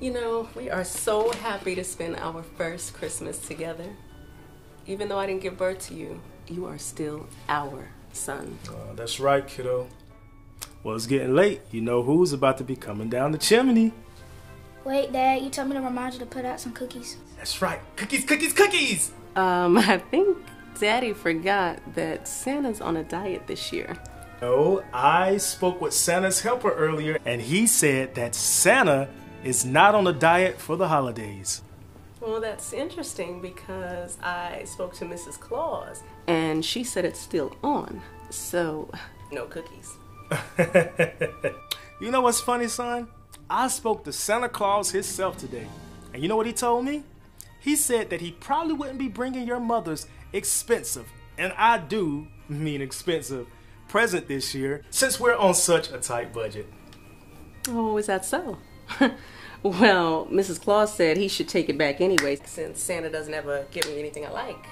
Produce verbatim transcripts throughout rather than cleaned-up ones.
You know, we are so happy to spend our first Christmas together. Even though I didn't give birth to you, you are still our son. Uh, that's right, kiddo. Well, it's getting late. You know who's about to be coming down the chimney. Wait, Dad, you told me to remind you to put out some cookies. That's right. Cookies, cookies, cookies! Um, I think Daddy forgot that Santa's on a diet this year. No, I spoke with Santa's helper earlier, and he said that Santa is not on a diet for the holidays. Well, that's interesting because I spoke to Missus Claus, and she said it's still on, so no cookies. You know what's funny, son? I spoke to Santa Claus himself today, and you know what he told me? He said that he probably wouldn't be bringing your mother's expensive, and I do mean expensive, present this year since we're on such a tight budget. Oh, is that so? Well, Missus Claus said he should take it back anyway since Santa doesn't ever give me anything I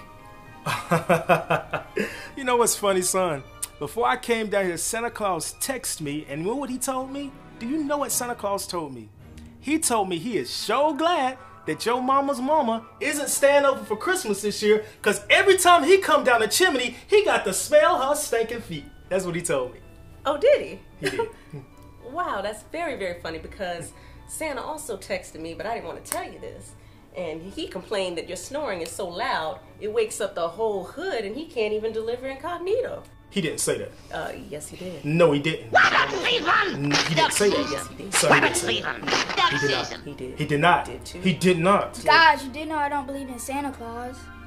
like. You know what's funny, son? Before I came down here, Santa Claus texted me, and you know what he told me? Do you know what Santa Claus told me? He told me he is so glad that your mama's mama isn't staying over for Christmas this year, because every time he come down the chimney, he got to smell her stinking feet. That's what he told me. Oh, did he? He did. Wow, that's very, very funny because Santa also texted me, but I didn't want to tell you this. And he complained that your snoring is so loud, it wakes up the whole hood and he can't even deliver incognito. He didn't say that. Uh, yes he did. No, he didn't. He didn't say that. Yes, he did. So he didn't say that. He did not. He did. He did not. He did too. He did not. Guys, you did know I don't believe in Santa Claus.